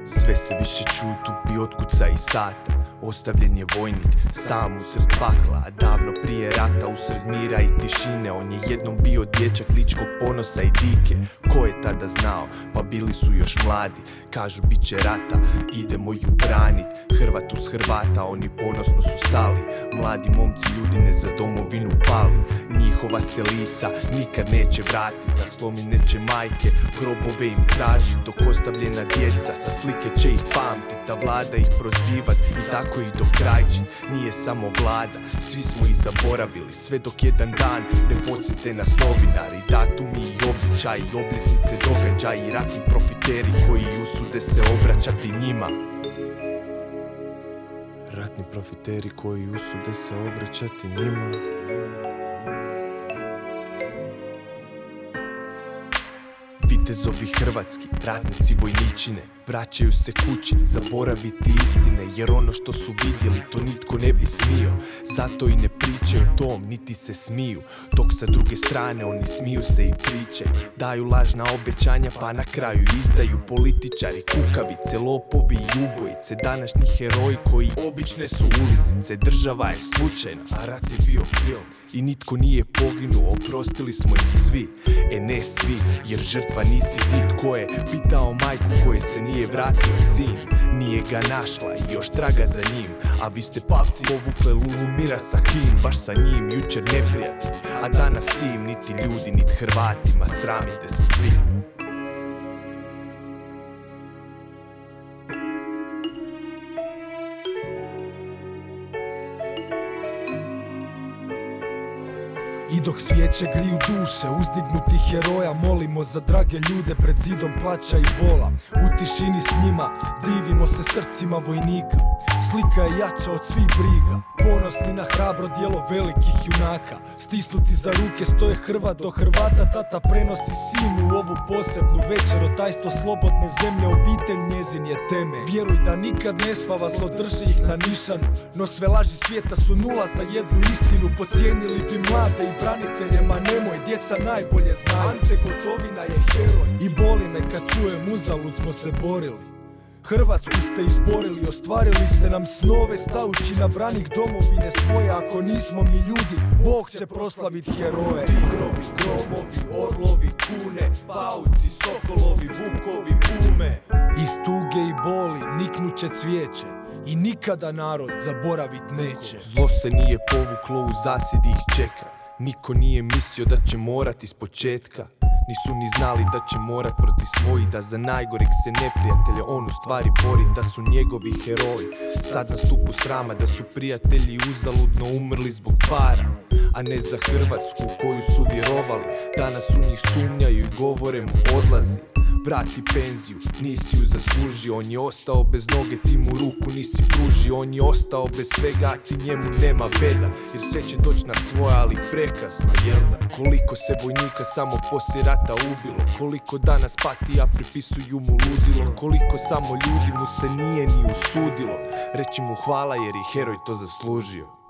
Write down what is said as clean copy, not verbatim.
Sve se više čuju tupi otkuca i sata. Ostavljen je vojnik sam usred pakla, a davno prije rata usred mira i tišine. On je jednom bio dječak ličkog ponosa i dike. Ko je tada znao, pa bili su još mladi. Kažu bit će rata, idemo ju branit. Hrvat uz Hrvata, oni ponosno su stali. Mladi momci ljudine za domovinu pali. Njihova se lica nikad neće vratit, a slomi neće majke, grobove im traži. Dok ostavljena djeca sa slike će ih pamtit, a vlada ih prozivat i tako ih dokrajčit. Nije samo vlada, svi smo ih zaboravili, sve dok jedan dan ne podsjete nas novinari. Datumi i običaji, obljetnice događaji, ratni profiteri koji usude se obraćati njima. Ratni profiteri koji usude se obraćati njima. Vitezovi hrvatski, ratnici vojničine, vraćaju se kući, zaboraviti istine. Jer ono što su vidjeli, to nitko ne bi smio. Zato i ne pričaju o tom, niti se smiju. Dok sa druge strane oni smiju se i pričaju. Daju lažna obećanja pa na kraju izdaju. Političari, kukavice, lopovi i ubojice. Današnji heroji koji obične su ulizice. Država je slučajna, a rat je bio film. I nitko nije poginuo, oprostili smo ih svi. Ne svi, jer žrtva nisi ti. Tko je pitao majku koje se nije vratio sin? Nije ga našla i još traga za njim. A vi ste papci povukle lulu mira sa kim? Baš sa njim, jučer neprijatelji, a danas tim. Niti ljudi, niti Hrvatima, sramite se svim. I dok svijeće griju duše uzdignutih heroja, molimo za drage ljude pred zidom plaća i bola. U tišini s njima divimo se srcima vojnika. Slika je jača od svih briga, ponosni na hrabro djelo velikih junaka. Stisnuti za ruke stoje Hrvat do Hrvata. Tata prenosi sinu ovu posebnu večer. Otajstvo slobodne zemlje, obitelj njezin je temelj. Vjeruj da nikad ne spava, zlo drži ih na nišanu. No sve laži svijeta su nula za jednu istinu. Podcijenili bi mlade i braniteljima nemoj, djeca najbolje znaju. Ante Gotovina je heroj i boli me kad čujem uzalud smo se borili. Hrvatsku ste izborili, ostvarili ste nam snove, stajući na branik domovine svoje. Ako nismo mi ljudi, Bog će proslavit heroje. Tigrovi, gromovi, orlovi, kune, pauci, sokolovi, vukovi, pume. Iz tuge i boli niknuće cvijeće i nikada narod zaboravit neće. Zlo se nije povuklo, u zasjedi ih čeka. Niko nije mislio da će morat iz početka. Nisu ni znali da će morat protiv svojih, da za najgoreg se neprijatelja on u stvari bori, da su njegovi heroji sad na stupu srama, da su prijatelji uzaludno umrli zbog para, a ne za Hrvatsku koju su vjerovali. Danas u njih sumnjaju i govore mu odlazi. Vrati penziju, nisi ju zaslužio. On je ostao bez noge, ti mu ruku nisi pružio. On je ostao bez svega, a ti njemu nema beda. Jer sve će doći na svoje, ali prekasno, jel da? Koliko se vojnika samo poslije rata ubilo, koliko danas pati, a pripisuju mu ludilo. Koliko samo ljudi mu se nije ni usudilo reći mu hvala jer je heroj to zaslužio.